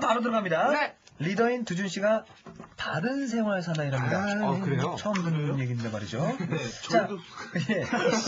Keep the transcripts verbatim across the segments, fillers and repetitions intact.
바로 들어갑니다. 네. 리더인 두준 씨가 바른 생활 사나이랍니다. 아, 아, 그래요? 처음 듣는 얘기인데 말이죠. 네, 자, 저도. 예.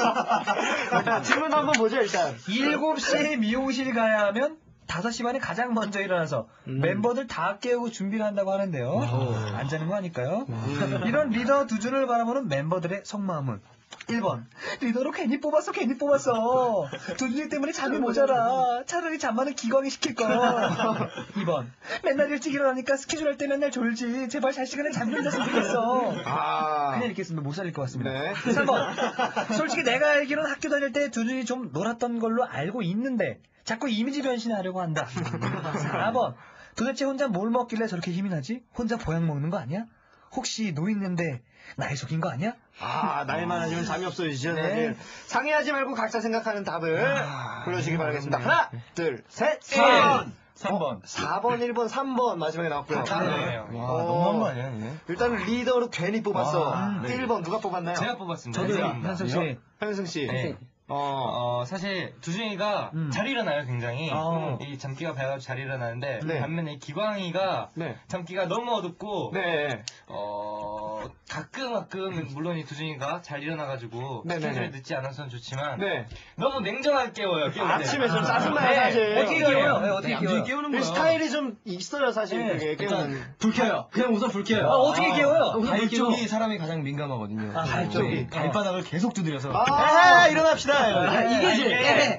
일단 질문 한번 보죠, 일단. 일곱 시에 미용실 가야 하면 다섯 시 반에 가장 먼저 일어나서 음. 멤버들 다 깨우고 준비를 한다고 하는데요. 오. 안 자는 거 아닐까요? 음. 이런 리더 두준을 바라보는 멤버들의 속마음은 일 번 리더로 괜히 뽑았어 괜히 뽑았어 두준이 때문에 잠이 모자라 차라리 잠만은 기광이 시킬걸. 이 번 맨날 일찍 일어나니까 스케줄 할 때 맨날 졸지 제발 잘 시간에 잠 좀 잤으면 좋겠어. 아. 그냥 이렇게 했으면 못 살릴 것 같습니다. 네. 삼 번 솔직히 내가 알기로는 학교 다닐 때 두준이 좀 놀았던 걸로 알고 있는데 자꾸 이미지 변신하려고 한다. 사 번 도대체 혼자 뭘 먹길래 저렇게 힘이 나지? 혼자 보약 먹는 거 아니야? 혹시 노인네인데 나이 속인 거 아니야? 아, 나이만 하시면 잠이 없어지죠. 네. 상의하지 말고 각자 생각하는 답을 아, 불러주시기 바라겠습니다. 하나, 둘, 셋, 삼 번. 삼 번. 사 번, 일 번, 삼 번 마지막에 나왔고요. 다 네. 어, 와, 너무한 거 아니야, 이게? 일단은 리더로 괜히 뽑았어. 와, 네. 일 번 누가 뽑았나요? 제가 뽑았습니다. 저도 감사합니다. 현석 씨. 현승 씨. 네. 어, 어, 사실 두준이가 음. 잘 일어나요, 굉장히. 어. 이 잠기가 밝아서 잘 일어나는데 네. 반면에 기광이가 네. 잠기가 너무 어둡고 네. 어, 가끔 가끔 물론 이 두준이가 잘 일어나가지고 네, 네, 스케줄에 네. 늦지 않아서는 좋지만 네. 너무 냉정하게 깨워요. 깨울 때. 아침에 좀 짜증나요, 네. 사실. 어떻게 깨워요? 네, 어떻게 깨워요? 깨우는 이 스타일이 좀 있어요, 사실. 네. 그게 깨우는. 불 켜요. 그냥 우선 불 켜요. 아, 어떻게 깨워요? 우선 발 발쪽. 쪽이 사람이 가장 민감하거든요. 아, 발 쪽이. 네, 발바닥을 계속 두드려서. 아, 일어납시다. 아, 이게 네.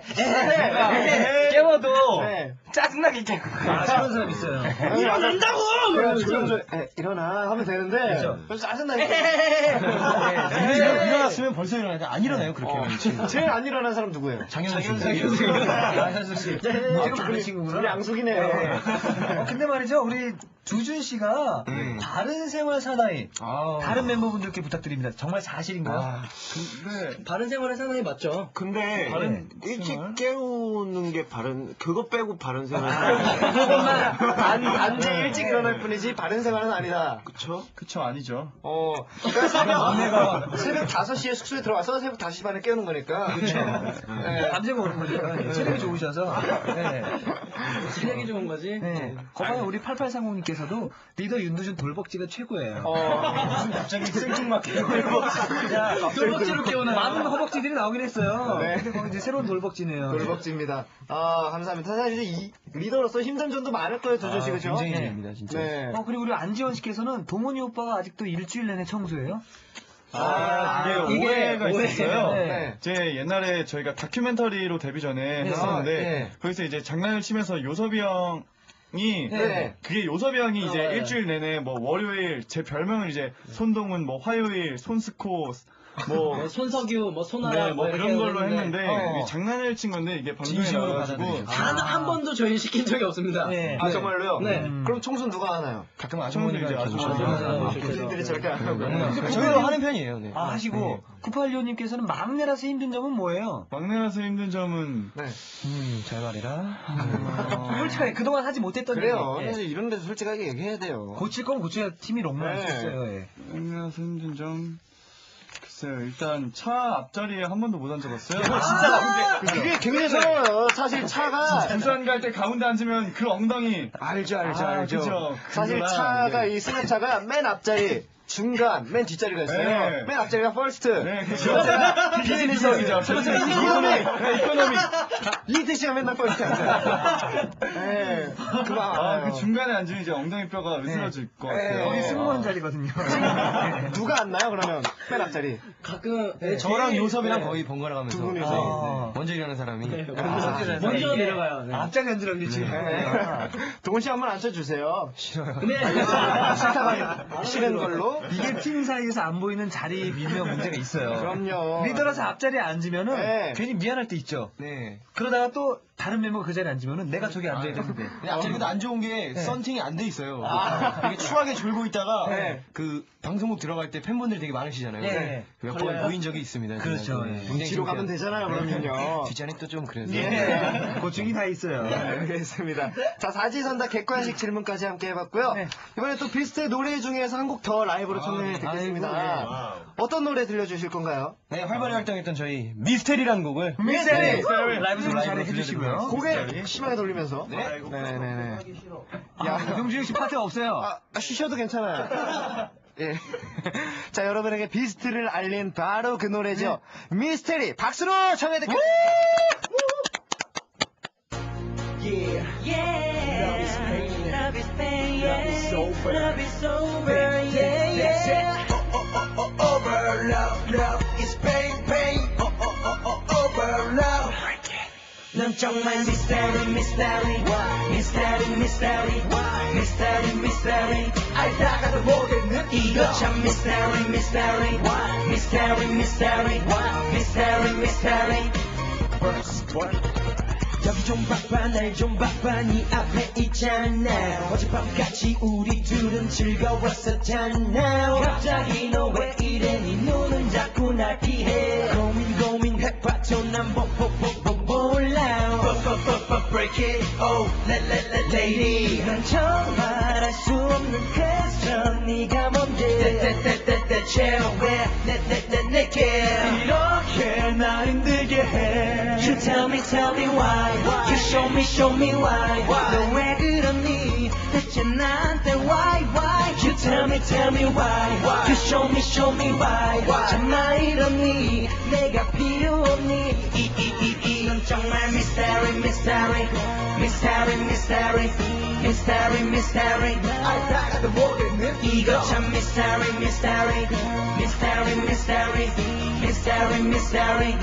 네. 깨워도 네. 짜증나게 깨워. 아, 그런 사람 있어요. 일어난다고! 조용조용, 에, 일어나 하면 되는데. 그렇죠. 그래서 짜증나니까. 근데 일어- 일어났으면 벌써 일어나는데 안 일어나요, 그렇게. 어, 제일 안 일어난 사람 누구예요? 장현수 씨. 아, 현석 씨. 아, 그런 친구구나. 우리 양숙이네요. 어, 근데 말이죠, 우리 두준 씨가 음. 바른 생활 사나이, 아. 다른 멤버분들께 부탁드립니다. 정말 사실인가요? 아, 근데, 바른 생활의 사나이 맞죠? 근데 바른 일찍 생활? 깨우는 게 바른 그거 빼고 바른 생활. 그것만 단, 단지 일찍 일어날 뿐이지 바른 생활은 아니다. 그쵸? 그쵸, 아니죠. 어, 그러니까 새벽, 새벽 다섯 시에 숙소에 들어와서 새벽 다섯 시 반에 깨우는 거니까. 그렇죠. 네. 밤새 먹는 거니까. 체력이 좋으셔서. 네. 실력이 좋은 거지? 네. 거봐요, 우리 팔팔삼공님께서도 리더 윤두준 돌벅지가 최고예요. 어, 무슨 갑자기 생뚱맞게. 자, 돌벅지로 깨우나요? 많은 허벅지들이 나오긴 했어요. 네. 근데 거기 이제 새로운 돌벅지네요. 돌벅지입니다. 아, 감사합니다. 사실 이 리더로서 힘든 점도 많을 거예요, 두준 씨, 그죠? 굉장히 네. 재밌습니다, 진짜. 네. 어, 그리고 우리 안지원 씨께서는 동원이 오빠가 아직도 일주일 내내 청소해요? 아, 이게 이게 오해가 오해. 있었어요. 네. 제 옛날에 저희가 다큐멘터리로 데뷔 전에 네. 했었는데, 아, 네. 거기서 이제 장난을 치면서 요섭이 형이, 네. 그게 요섭이 형이 이제 어, 네. 일주일 내내 뭐 월요일, 제 별명을 이제 손동훈, 뭐 화요일, 손스코, 뭐, 뭐 손석유, 뭐 손아라, 네, 뭐 이렇게 그런 걸로 했는데 했는데, 어. 이게 장난을 친 건데, 이게 방송에 진심으로 나와가지고, 받아들이죠. 단 한 번도 저희 시킨 적이 없습니다. 네. 아, 정말로요? 네. 음. 그럼 청소는 누가 하나요? 가끔 아주머니가 이제 아주머니가. 아, 군인들이 저렇게 안 하고. 저희도 하는 편이에요, 네. 아, 하시고, 구팔이오님께서는 막내라서 힘든 점은 뭐예요? 막내라서 힘든 점은, 네. 음, 잘 말해라. 솔직하게 그동안 하지 못했던 그래요. 얘기. 예. 사실 이런 데서 솔직하게 얘기해야 돼요. 고칠 건 고쳐야 팀이 롱런 네. 했어요. 예. 막내라서 힘든 점, 글쎄요, 일단 차 앞자리에 한 번도 못 앉아봤어요. 이거 진짜 그게 굉장히 서러워요. 사실 차가 부산 갈 때 가운데 앉으면 그 엉덩이. 알죠, 알죠, 아, 알죠. 그죠. 사실 그거랑, 차가 네. 이 승합차가 맨 앞자리, 중간, 맨 뒷자리가 있어요. 네. 맨 앞자리가 퍼스트. 네, 그죠. 비즈니스석이죠. 이코노미. 네, 이코노미. 이태 씨가 맨날 퍼스트 앉아요. 네. 그만. 아, 그 중간에 앉으면 이제 엉덩이 뼈가 으스러질 것 네. 같아요. 거기 승무원 자리거든요. 누가 앉나요, 그러면? 맨 앞자리. 가끔 네, 저랑 제일- 요섭이랑 네. 거의 번갈아 가면서. 두 분이서. 아. 먼저 일어나는 사람이. 네, 아, 먼저, 먼저 내려가요. 네. 앞자리 앉으라고 지금. 네. 동훈 씨 한번 앉혀주세요. 싫어요. 근데 싫다가 싫은 걸로. 이게 팀 사이에서 안 보이는 자리 미묘 문제가 있어요. 그럼요. 리더라서 앞자리에 앉으면은 네. 괜히 미안할 때 있죠. 네. 그러다가 또 다른 멤버가 그 자리에 앉으면은 내가 저기 앉아야 되는데. 앞자리보다 안 좋은 게 썬팅이 안 돼 있어요. 아. 이게 추하게 졸고 있다가 네. 그 방송국 들어갈 때 팬분들이 되게 많으시잖아요. 네. 몇 번 보인 적이 있습니다. 그렇죠. 제가. 예. 굉장히 뒤로 가면 창피해요. 되잖아요, 그러면요. 뒷자리 또 좀 그래서. 예. 고충이 다 있어요. 네, 알겠습니다. 자, 사지선다 객관식 질문까지 함께 해봤고요. 네. 이번에 또 비스트의 노래 중에서 한 곡 더 라이브로 청해 듣겠습니다. 아이고, 어떤 노래 들려주실 건가요? 네, 활발히 활동했던 저희 미스테리라는 곡을 미스테리! 라이브 좀 라이브로 잘 해주시고요. 들려드리고요. 고개 심하게 돌리면서. 네. 네네네. 아, 용준이 씨 파트가 없어요. 아, 아, 쉬셔도 괜찮아요. 예. 자, 여러분에게 비스트를 알린 바로 그 노래죠. 미스테리 박수로 청해 듣겠습니다. Yeah, love is pain, love is pain, yeah. Love is over, love is over, yeah, yeah. Oh, oh, oh, oh, over, love, love is pain, pain. Oh, oh, oh, oh, over, love. 넌 정말 mystery, mystery, mystery, mystery, mystery, mystery. 알다가도 모르는 이거 참 mystery, mystery, mystery, mystery, mystery, mystery. 여기 좀 봐봐 날 좀 봐봐 네 앞에 있잖아 어젯밤같이 우리 둘은 즐거웠었잖아 갑자기 너 왜 이래 네 눈은 자꾸 날 피해 고민 고민해봐도 난 뽀뽀뽀뽀 몰라 Break it, oh, lady 난 정말 알 수 없는 question 네가 뭔데 대체 왜 내게 이렇게 날 힘들게 해 You tell me, tell me why You show me, show me why 너 왜 그러니 대체 나한테 why, why You tell me, tell me why You show me, show me why 정말 이러니 내가 필요 없니 이, 이, 이, 이 넌 정말 mystery, mystery Mystery, mystery Mystery, mystery 알다가도 모르는 이거 참 mystery, mystery Mystery, mystery Mystery, mystery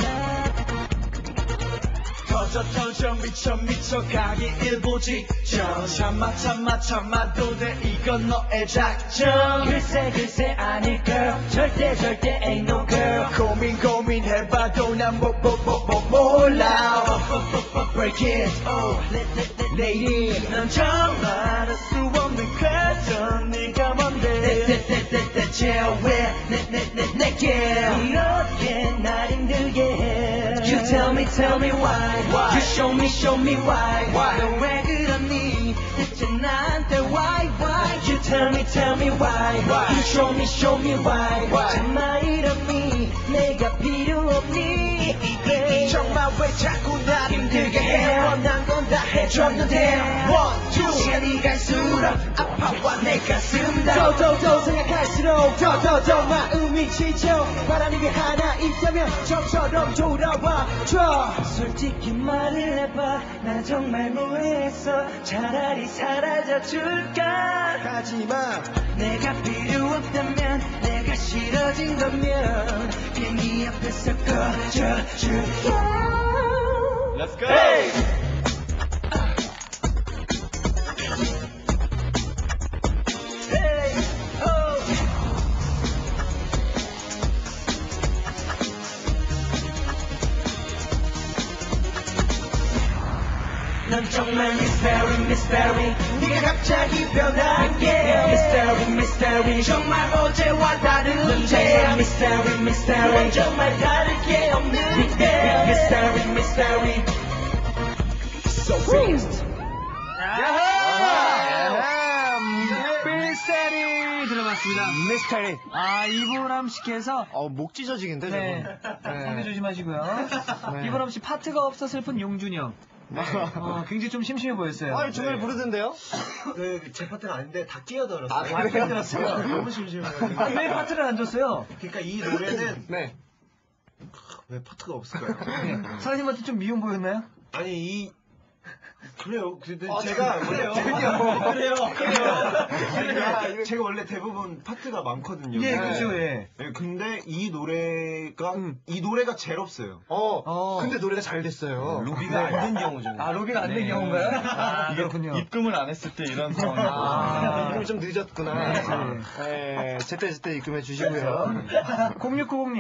터져 터져 미쳐 미쳐 가기 일보 직전 참아 참아 참아도 돼 이건 너의 작전 글쎄 글쎄 아닐 girl 절대 절대 ain't no girl 고민 고민해봐도 난 뭐 뭐 뭐 뭐 몰라 Break it oh lady 넌 정말 알 수 없는 question 네가 뭔데 대체 왜 내게 이렇게 날 힘들게 해 You tell me tell me why You show me show me why 너 왜 그러니 대체 나한테 why why You tell me tell me why You show me show me why 정말 이러니 내가 필요 없니 정말 왜 자꾸 날 힘들게 해 원한 건 다 해줬는데 One two 시간이 갈수록 아파와 내 가슴 더 더 더 생각할수록 더 더 더 마음이 지쳐 바라는 게 하나 있다면 저처럼 돌아와 줘 솔직히 말을 해봐 나 정말 뭐했어 차라리 사라져 줄까 하지마 내가 필요 없다면 내가 싫어진 거면 괜히 앞에서 꺼져 줄게 Let's go! Hey! 넌 정말 mystery mystery 네가 갑자기 변한 게 mystery mystery 정말 어제와 다른 게 mystery mystery 넌 정말 다를 게 없는 게 mystery mystery So fast 삐세리 들어봤습니다. 미스테리. 아, 이보람 씨께서 어, 목 찢어지긴데, 네, 저거. 상대 조심하시고요. 네. 이보람 씨 파트가 없어 슬픈 용준이 형. 어, 굉장히 좀 심심해 보였어요. 아, 정말 부르던데요? 그, 제 파트는 아닌데 다 끼어들었어요. 아, 그래요? 끼어들었어요. 너무 심심해가지고. 아, 왜 파트를 안 줬어요? 그러니까 이 노래는 네. 왜 파트가 없을까요? 네. 사장님한테 좀 미움 보였나요? 아니, 이, 그래요. 근데 아, 제가 그래요? 그래요. 그래요. 그래요. 그러니까 제가 원래 대부분 파트가 많거든요. 예, 네. 그죠, 예. 네, 근데 이 노래가 이 노래가 제일 없어요. 어, 어. 근데 노래가 잘 됐어요. 로비가 안 된 경우죠. 아, 로비가 안 된 경우인가요? 아, 그렇군요. 입금을 안 했을 때 이런 상황이 아, 이름이 좀 늦었구나. 네. 네, 제때 제때 입금해 주시고요. 공육구공 님.